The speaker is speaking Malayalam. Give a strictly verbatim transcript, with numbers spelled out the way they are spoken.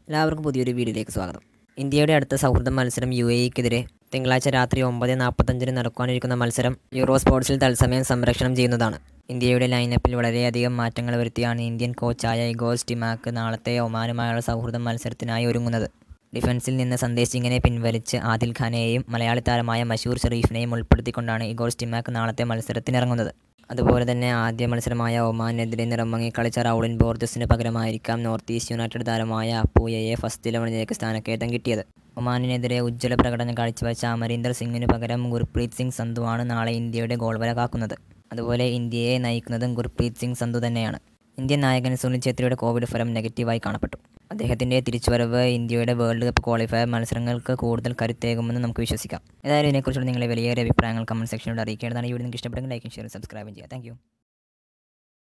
എല്ലാവർക്കും പുതിയൊരു വീഡിയോയിലേക്ക് സ്വാഗതം. ഇന്ത്യയുടെ അടുത്ത സൗഹൃദ മത്സരം യു എ ഇക്കെതിരെ തിങ്കളാഴ്ച രാത്രി ഒമ്പത് നാൽപ്പത്തഞ്ചിന് നടക്കാനിരിക്കുന്ന മത്സരം യൂറോ സ്പോർട്സിൽ തത്സമയം സംപ്രേഷണം ചെയ്യുന്നതാണ്. ഇന്ത്യയുടെ ലൈനപ്പിൽ വളരെയധികം മാറ്റങ്ങൾ വരുത്തിയാണ് ഇന്ത്യൻ കോച്ചായ ഇഗോർ സ്റ്റിമാക് നാളത്തെ ഒമാനുമായുള്ള സൗഹൃദ മത്സരത്തിനായി ഒരുങ്ങുന്നത്. ഡിഫൻസിൽ നിന്ന് സന്ദേശ് സിങ്ങിനെ പിൻവലിച്ച് ആദിൽ ഖാനെയും മലയാളി താരമായ മഷൂർ ഷെരീഫിനെയും ഉൾപ്പെടുത്തിക്കൊണ്ടാണ് ഇഗോർ സ്റ്റിമാക് നാളത്തെ മത്സരത്തിനിറങ്ങുന്നത്. അതുപോലെ തന്നെ ആദ്യ മത്സരമായ ഒമാനെതിരെ നിറമങ്ങി കളിച്ച റൗളിൻ ബോർജസിന് പകരമായിരിക്കാം നോർത്ത് ഈസ്റ്റ് യുണൈറ്റഡ് താരമായ അപ്പൂയയെ ഫസ്റ്റ് ഇലവനിലേക്ക് സ്ഥാനക്കയറ്റം കിട്ടിയത്. ഒമാനിനെതിരെ ഉജ്ജ്വല പ്രകടനം കാഴ്ചവെച്ച അമരീന്ദർ സിംഗിന് പകരം ഗുർപ്രീത് സിംഗ് സന്ധുവാണ് നാളെ ഇന്ത്യയുടെ ഗോൾവല കാക്കുന്നത്. അതുപോലെ ഇന്ത്യയെ നയിക്കുന്നതും ഗുർപ്രീത് സിംഗ് സന്ധു തന്നെയാണ്. ഇന്ത്യൻ നായകൻ സുനിൽ ഛേത്രിയുടെ കോവിഡ് ഫലം നെഗറ്റീവായി കാണപ്പെട്ടു. അദ്ദേഹത്തിൻ്റെ തിരിച്ചുവരവ് ഇന്ത്യയുടെ വേൾഡ് കപ്പ് ക്വാളിഫയർ മത്സരങ്ങൾക്ക് കൂടുതൽ കരുത്തേകുമെന്ന് നമുക്ക് വിശ്വസിക്കാം. ഏതായാലും ഇതിനെക്കുറിച്ചുള്ള നിങ്ങളുടെ വലിയ അഭിപ്രായങ്ങൾ കമൻറ്റ് സെക്ഷനിലൂടെ അറിയിക്കേണ്ടതാണ്. ഈ വീഡിയോ നിങ്ങൾക്ക് ഇഷ്ടപ്പെട്ടെങ്കിൽ ലൈക്കും ഷെയറും സബ്സ്ക്രൈബും ചെയ്യുക. താങ്ക്